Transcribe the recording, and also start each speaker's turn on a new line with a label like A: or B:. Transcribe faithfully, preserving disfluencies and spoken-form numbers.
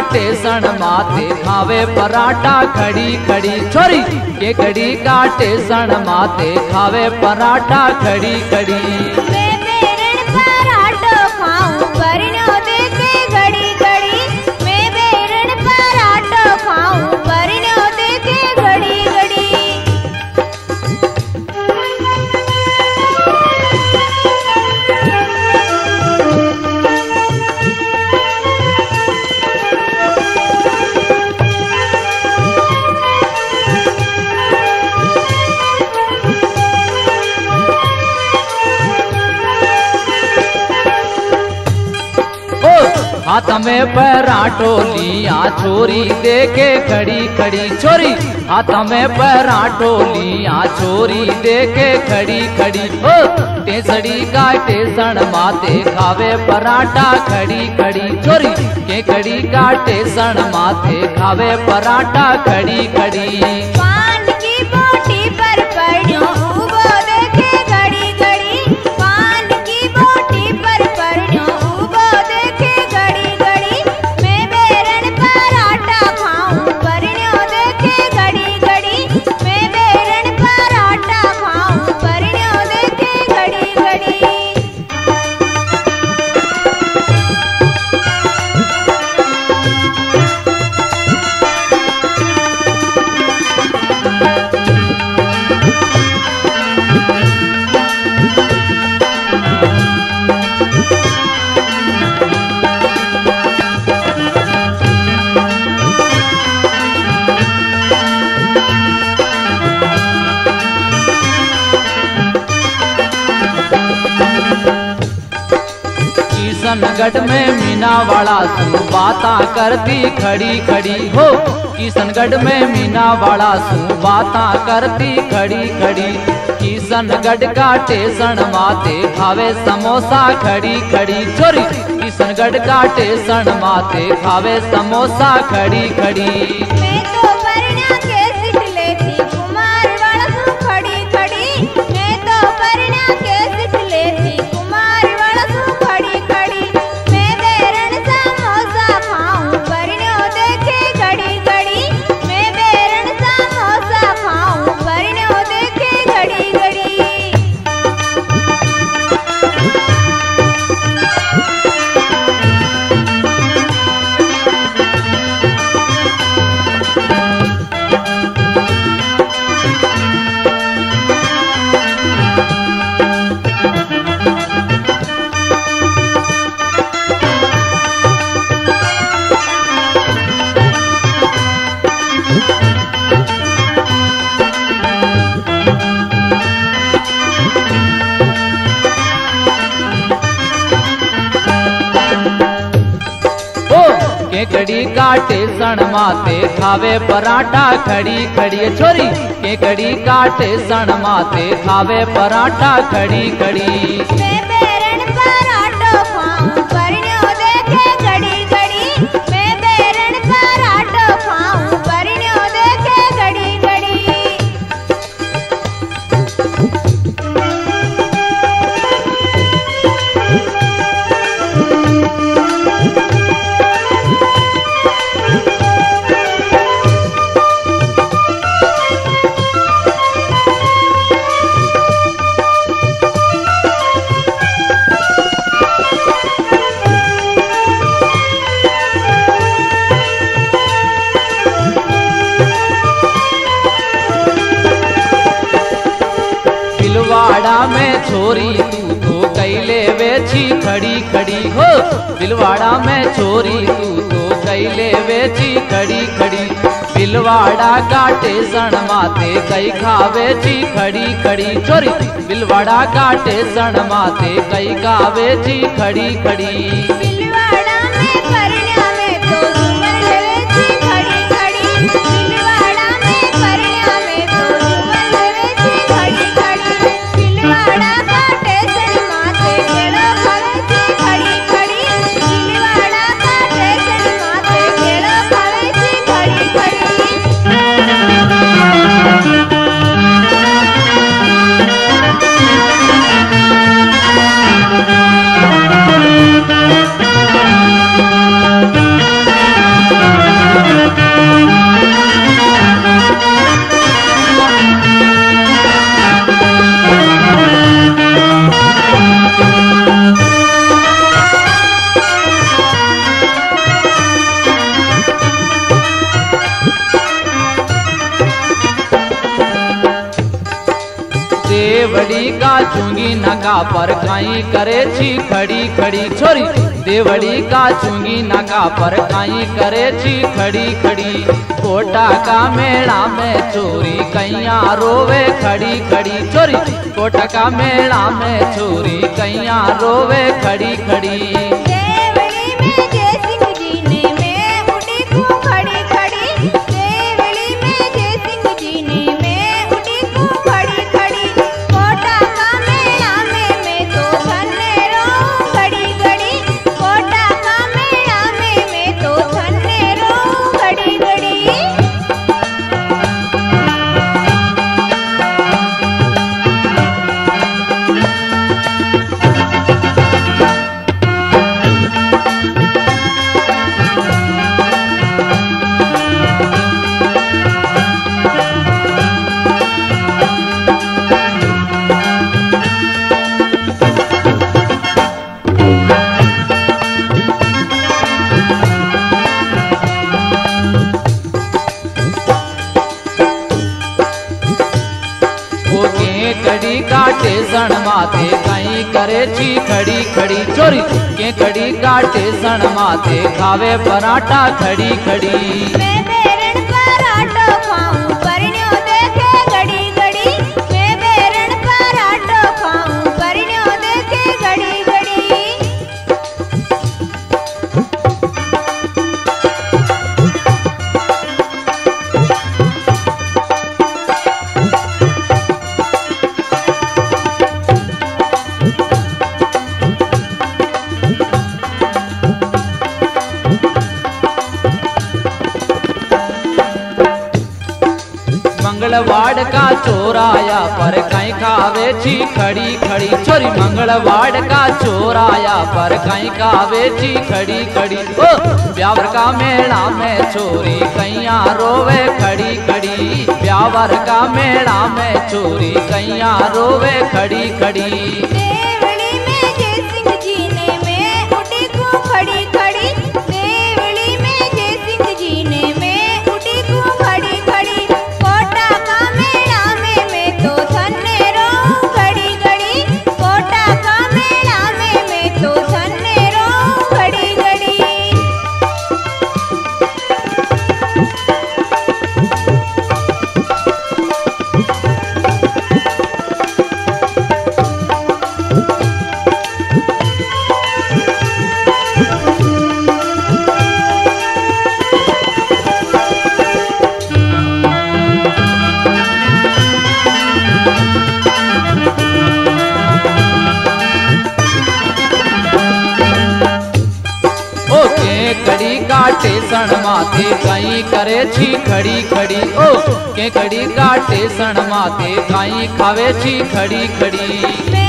A: टेसन माथे खावे पराठा खड़ी खड़ी छोरी के कड़ी का टेसन माथे खावे पराठा खड़ी खड़ी।
B: मैं बेरन पराठो खाऊं परन्यो देखे घड़ी घड़ी, मैं बेरन पराठो खाऊं परन्यो देखे घड़ी घड़ी।
A: हाथ में पराठो लिया छोरी देखे खड़ी खड़ी छोरी, हाथ में पराठो लिया छोरी देखे खड़ी खड़ी। ओ टेसड़ी का टेसन माथे खावे पराठा खड़ी खड़ी छोरी के कड़ी का टेसन माथे खावे पराठा खड़ी खड़ी।
B: पान की बोटी पर पड़ो उबो देखे घड़ी घड़ी, पान की बोटी पर पड़ो उबो देखे घड़ी घड़ी। मैं बेरन पराठा खाऊं परन्यो देखे घड़ी घड़ी, मैं बेरन पराठा खाऊं परन्यो देखे घड़ी घड़ी।
A: किशनगढ़ में मीना वाला सु बाता करती खड़ी खड़ी हो, किशनगढ़ में मीना वाला सु बाता करती खड़ी खड़ी। किशनगढ़ का टेसन माथे खावे समोसा खड़ी खड़ी छोरी, किशनगढ़ का टेसन माथे खावे समोसा खड़ी खड़ी।
B: मैं तो परन्या के सिट लेती कुमार वाला सु खड़ी खड़ी, मैं तो परन्या के सिट लेती कुमार वाला सु खड़ी खड़ी। मैं बेरन समोसा खाऊं परन्यो देखे घड़ी घड़ी, मैं बेरन समोसा खाऊं परन्यो देखे घड़ी घड़ी।
A: केकड़ी का टेसन माथे खावे पराठा खड़ी खड़ी छोरी, केकड़ी का टेसन माथे खावे पराठा खड़ी खड़ी।
B: मैं बेरन पराठो खाऊं परन्यो देखे घड़ी घड़ी, मैं बेरन पराठो खाऊं परन्यो देखे घड़ी घड़ी।
A: बिलवाड़ा में छोरी तू तो कैले वेची खड़ी खड़ी हो, बिलवाड़ा में छोरी तू तो कैले वेची खड़ी खड़ी। बिलवाड़ा का टेसन माथे कई खावेची खड़ी खड़ी छोरी, बिलवाड़ा का टेसन माथे कई खावेची खड़ी खड़ी।
B: बिलवाड़ा में परन्या में तो झूमर लेवेची खड़ी खड़ी, बिलवाड़ा में परन्या में तो झूमर लेवेची खड़ी खड़ी। बिलवाड़ा का टेसन माथे केलो खावेची खड़ी खड़ी, बिलवाड़ा का टेसन माथे केलो खावेची खड़ी खड़ी।
A: देवड़ी का चुंगी नका पर काई करे छी खड़ी खड़ी छोरी देवड़ी का चुंगी नका पर काई करे छी खड़ी खड़ी कोटा का मेला में चोरी कैया रोवे खड़ी खड़ी छोरी कोटा का मेला में चोरी कैया रोवे खड़ी खड़ी
B: देवली में जय सिंह जी ने मैं उड़ी को खड़ी खड़ी देवली में जय सिंह जी ने मैं उड़ी को खड़ी खड़ी कोटा का मेला में मैं तो धन्य रहूं घड़ी घड़ी कोटा का मेला में मैं तो धन्य रहूं घड़ी घड़ी
A: कड़ी काटे सण माथे कहीं करे छी खड़ी खड़ी चोरी के कड़ी काटे सण माथे खावे पराठा खड़ी खड़ी
B: मैं बेरन पराठो खाऊं परण्यो देखे घड़ी घड़ी मैं बेरन पराठो खाऊं परण्यो देखे घड़ी घड़ी
A: मंगलवाड़ का चोराया पर कहीं खावे छी खड़ी खड़ी चोरी मंगलवाड़ का चोराया पर कहीं खावे छी खड़ी खड़ी ओ ब्यावर का मेला में चोरी कैया रोवे खड़ी खड़ी ब्यावर का मेला में चोरी कैया रोवे खड़ी खड़ी
B: देवली में जय सिंह जी ने मैं उड़ी को खड़ी खड़ी देवली में जय सिंह जी ने मैं उड़ी को खड़ी खड़ी कोटा का मेला में मैं तो धन्य रहूं घड़ी घड़ी कोटा का मेला में मैं तो धन्य रहूं घड़ी घड़ी
A: कड़ी काटे सण माथे कहीं करे छी खड़ी खड़ी ओ के कड़ी काटे सण माथे कहीं खावे छी खड़ी खड़ी